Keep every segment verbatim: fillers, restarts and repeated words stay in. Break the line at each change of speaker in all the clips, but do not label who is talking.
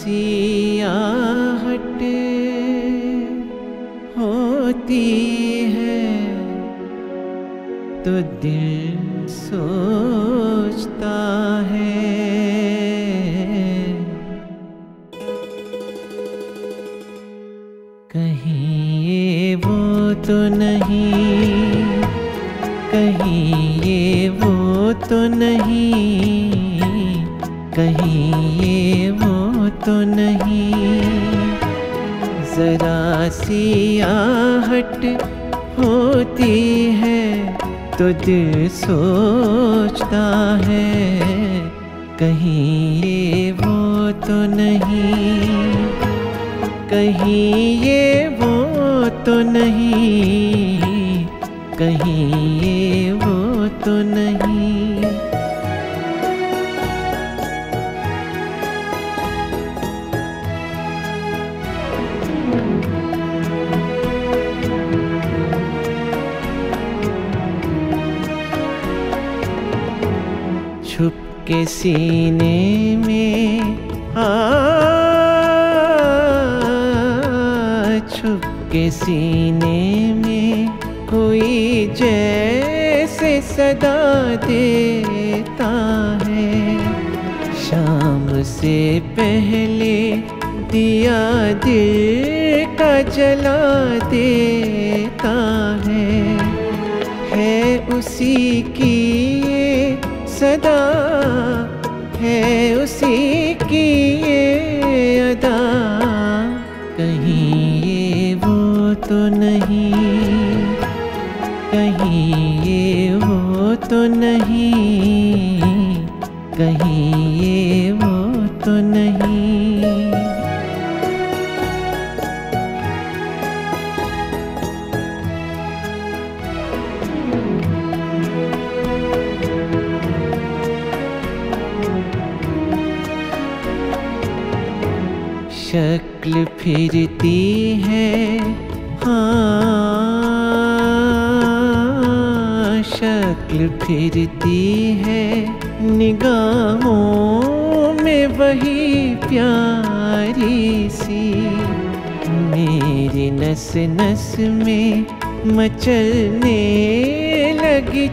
सी आहट होती है तो दिल सोचता है, कहीं ये वो तो नहीं, कहीं ये वो तो नहीं, कहीं ये वो तो नहीं। जरा सी आहट होती है तो दिल सोचता है, कहीं ये वो तो नहीं, कहीं ये वो तो नहीं, कहीं ये वो तो नहीं। छुप के सीने में आ, छुप के सीने में कोई जैसे सदा देता है। शाम से पहले दिया दिल का जला देता है, है उसी की सदा, है उसी की ये अदा। कहीं ये वो तो नहीं, कहीं ये वो तो नहीं, कहीं ये वो तो नहीं। शक्ल फिरती है, हाँ शक्ल फिरती है, निगाहों में वही प्यारी सी। मेरी नस नस में मचलने लगी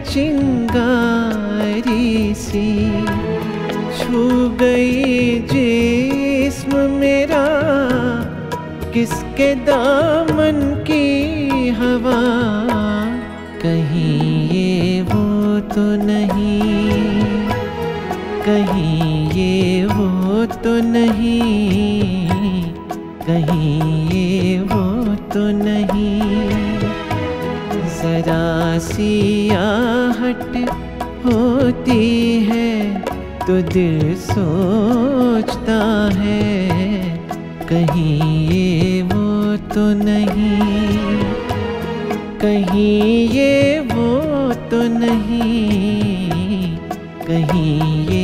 चिंगारी सी। छू गई जिस्म मेरा किसके दामन की हवा। कहीं ये वो तो नहीं, कहीं ये वो तो नहीं, कहीं ये वो तो नहीं। जरा सी आहट होती है तो दिल सोचता है, कहीं ये वो तो नहीं, कहीं ये वो तो नहीं, कहीं ये